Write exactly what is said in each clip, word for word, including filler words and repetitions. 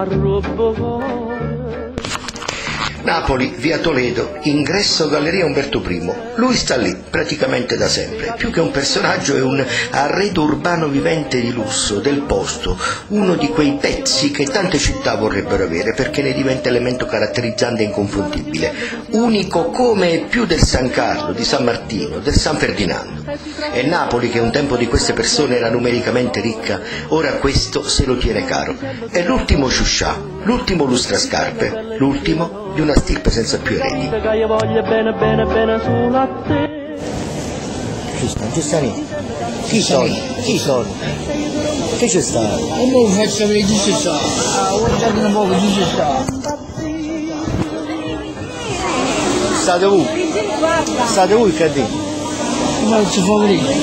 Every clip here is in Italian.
Napoli, via Toledo, ingresso Galleria Umberto Primo. Lui sta lì, praticamente da sempre. Più che un personaggio è un arredo urbano vivente di lusso, del posto, uno di quei pezzi che tante città vorrebbero avere perché ne diventa elemento caratterizzante e inconfondibile. Unico come più del San Carlo, di San Martino, del San Ferdinando. E Napoli, che un tempo di queste persone era numericamente ricca, ora questo se lo tiene caro. È l'ultimo Sciuscià, l'ultimo lustrascarpe, l'ultimo di una stirpe senza più eredi. Ci sta, ci sta lì. Chi sono? Chi sono? Che c'è sta? E poi faccio vedere chi c'è sta. Guardate un po' chi c'è sta. State voi? State voi che dite? Ma ci fa vedere.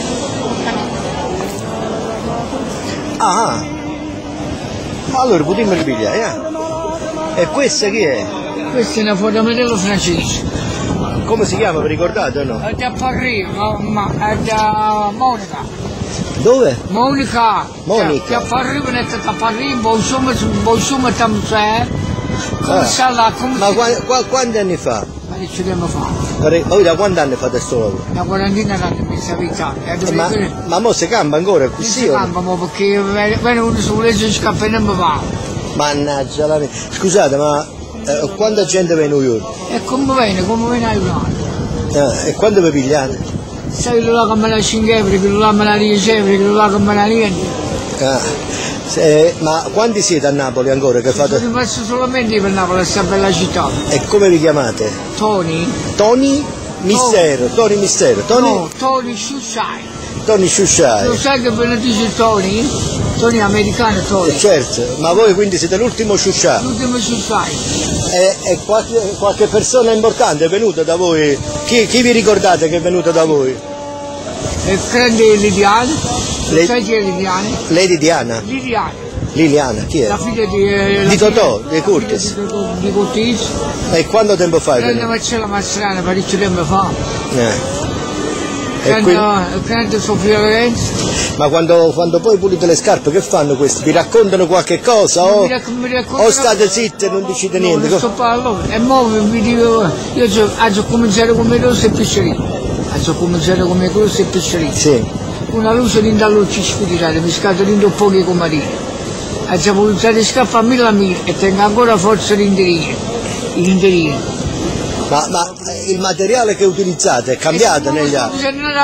Ah, allora potremmo ripigliare, eh? E questa chi è? Questa è una fotomodello francese. Come si chiama, vi ricordate o no? È da Parigi, ma, ma è da Monica. Dove? Monica. Monica. Da Parigi, è da Parigi, buongiorno, buongiorno, tam c'è. Come sta là? Come Ma qua, qua, quanti anni fa? Ma che ci dobbiamo fare? Ma voi da quanti anni fate sto lavoro? Una quarantina d'anni mi sta vita. Eh, ma, ma mo si cambia ancora così? Si cambia, perché viene uno sulle leggi scappa e non mi va. Mannaggia la mia. Scusate, ma eh, quanta gente viene a New York? E come viene, come viene a Milano? Eh, e quando vi pigliate? Sai quello là che me la cinque euro, quello là me la dieci euro, quello là che me la niente. Eh, se, ma quanti siete a Napoli ancora che fate? Sono rimasto solamente per Napoli, questa bella città. E come vi chiamate? Tony? Tony Mistero, Tony Mistero. Tony? No, Tony Sciusciai. Tony Sciusciai. Lo sai che ve ne dice Tony? Tony americano, Tony. Eh, certo, ma voi quindi siete l'ultimo Sciusciai? L'ultimo Sciusciai. E, e qualche, qualche persona importante è venuta da voi? Chi, chi vi ricordate che è venuta da voi? E grande Liliana. Le... Sai chi è Liliana? Lady Diana? Liliana. Liliana, chi è? La figlia di... Eh, di Totò, di Curtis. Di, di Curtis. E quanto tempo fa? Grande Marcella Mastrana, parecchio tempo fa. Eh. Grande, grande Sofia Lorenzo. Ma quando, quando poi pulite le scarpe che fanno questi? Vi raccontano qualche cosa o, mi mi raccontano... o state zitte e non dicite no, niente? Non sto parlando. E mo vi dico, io ho cominciato come rosso e pisciolino. Ho cominciato come rosso e pisciolino. Sì. Una luce di luce spirituale, mi scatto dentro pochi comarini. Ho voluto le scarpe a mille a mille e tengo ancora forza l'interino. L'interino. Ma, ma il materiale che utilizzate è cambiato negli anni?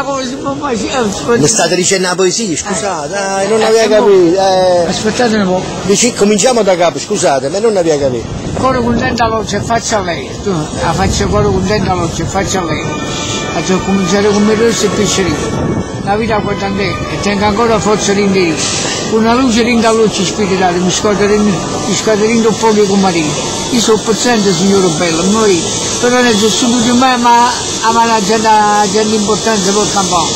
Mi state dicendo la poesia, scusate, dai, non avevo capito. Eh. Aspettate un po'. Dici, cominciamo da capo, scusate, ma non avevo capito. Cuore contento all'occhio faccia a lei, tu la faccia cuore contento all'occhio faccia a lei. Faccio cominciare come rosso e piscerino. La vita guarda a te e tengo ancora forza l'indirizzo. Una luce rinda luce spirituale, mi scaterino pochi comarini. Io sono paziente, signore bello, noi, però non sono subito di me, ma a la gente importante per campare.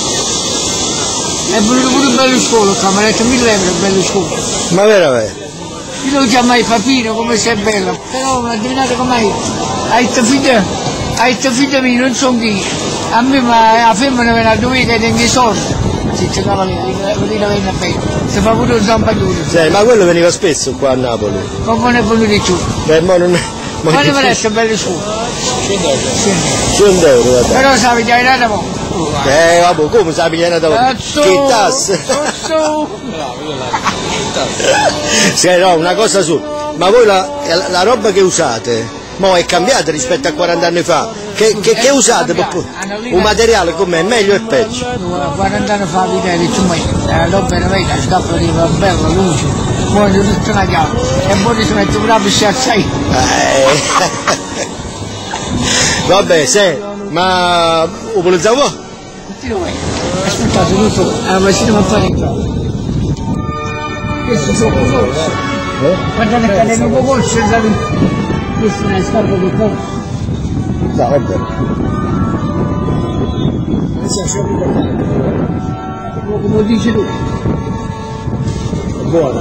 È venuto pure bello scuola, mi ha detto mille euro bello scuola. Ma veramente? Io lo chiamai Papino, come sei bella, però ma indovinate com'è? Hai detto figlia, hai detto figlia mia, non so chi. A me ma la femmina viene a dove che tengo i soldi. Si giocava lì, lì la venne bene. Si fa pure un zampaglione. Sì, ma quello veniva spesso qua a Napoli. Ma non è venuto giù. Beh, ma non è. Ma non mi resta bello su. cento euro, vabbè. Però sa pigliare da poco. Eh, vabbè, come sa pigliare da poco? Che tasse? Sì, no, una cosa su. Ma voi la, la, la roba che usate, mo è cambiata rispetto a quaranta anni fa? Che, che, che usate? Un materiale com'è? Meglio e peggio? quaranta anni fa vi dai tu mai, la roba era bella, la scappa di bella luce, poi tutta una chiave, e poi si mette una piscina sei. Vabbè, se, ma lo volete un po'? Aspettate, tutto, la macchina mi fa entrare. Questo sono corso. Guardate che è un po' corso, questa è una scarpa di corso. No, è vero. Come dici tu? Buona.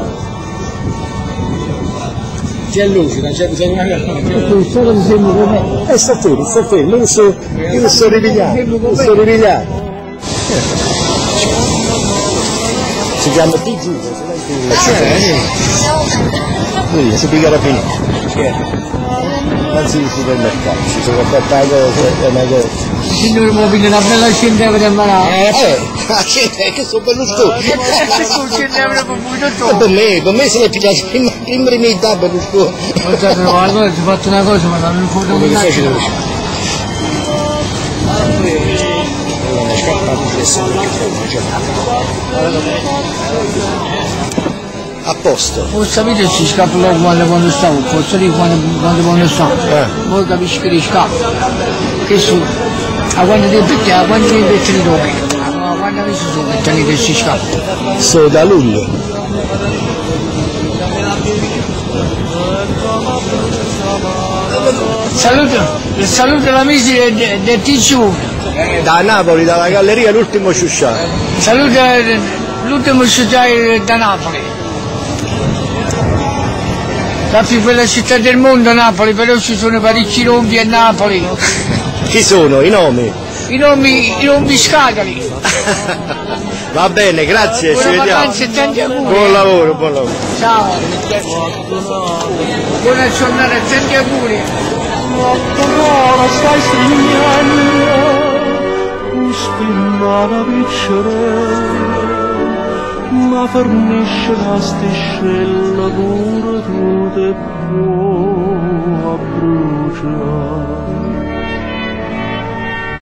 C'è lucida, c'è bisogno di una solo mi sembra come. Eh, sta fermo, sta fermo, io sto, io sto ripigliando, sto ripigliando. Si chiama T G. Lui si pica rapini. Anzi il supermercato, ci sono fatta cose e una cosa. Signore mi piglia una bella cento euro di malato. Eh, eh, che sono Berlusconi. cento euro per voi Per me, per me se ne piglia prima prima Berlusconi. Guardate, allora ti ho fatto una cosa, ma non foto un attimo. A posto. Voi sapete ci scappa quando, quando stavo, forse lì quando, quando, quando stavo. Eh. Voi capisci che scappa. Che su? A quando ti metti, a quando ti metti di dopo? A quando mi sono metti che si scappa? Sono da luglio. Saluto, saluto l'amici del, del T G uno. Da Napoli, dalla galleria l'ultimo sciusciato. Saluto l'ultimo sciusciato da Napoli. La più bella città del mondo Napoli, però ci sono parecchi rompi a Napoli. Chi sono i nomi? I nomi, i nomi scatoli. Va bene, grazie, Buona ci vediamo. vacanza e tanti auguri. Buon lavoro, buon lavoro. Ciao. Buona giornata e tanti auguri. Ora stai sognando, spinnata piccerella, ma fornisce la stiscella pure tu te può bruciare.